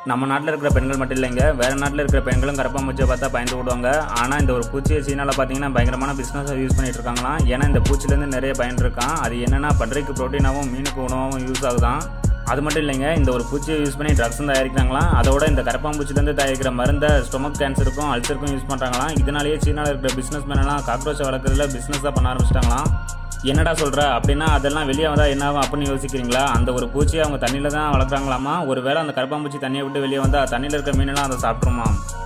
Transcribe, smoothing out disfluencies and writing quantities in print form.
நம்ம நாட்டில் இருக்கிற பெண்கள் மட்டும் இல்லைங்க, வேறு நாட்டில் இருக்கிற பெண்களும் கரப்பான்பூச்சியை பார்த்தா பயந்து விடுவாங்க. ஆனால் இந்த ஒரு பூச்சியை சீனாவில் பார்த்தீங்கன்னா பயங்கரமான பிஸ்னஸாக யூஸ் பண்ணிட்டு இருக்காங்களாம். ஏன்னா இந்த பூச்சிலேருந்து நிறைய பயன் இருக்கான். அது என்னென்னா பன்றிக்கு ப்ரோட்டீனாகவும் மீனுக்கு உணவாகவும் யூஸ் ஆகுதான். அது மட்டும் இல்லைங்க, இந்த ஒரு பூச்சியை யூஸ் பண்ணி ட்ரக்ஸும் தயாரிக்கிறாங்களாம். அதோட இந்த கரப்பான்பூச்சிலேருந்து தயாரிக்கிற மருந்தை ஸ்டொமக் கேன்சருக்கும் அல்சருக்கும் யூஸ் பண்ணுறாங்களாம். இதனாலேயே சீனாவில் இருக்கிற பிஸ்னஸ் மேனெல்லாம் காக்ரோச்சை வளர்க்குறதுல பிஸ்னஸாக பண்ண ஆரம்பிச்சிட்டாங்களாம். என்னடா சொல்கிற அப்படின்னா அதெல்லாம் வெளியே வந்தால் என்ன ஆகும் அப்படின்னு யோசிக்கிறீங்களா? அந்த ஒரு பூச்சியை அவங்க தண்ணியில் தான் வளர்க்குறாங்களாமா. ஒரு வேளை அந்த கரப்பான்பூச்சி தண்ணியை விட்டு வெளியே வந்தால் தண்ணியில் இருக்கிற மீனெல்லாம் அதை சாப்பிட்ருமா.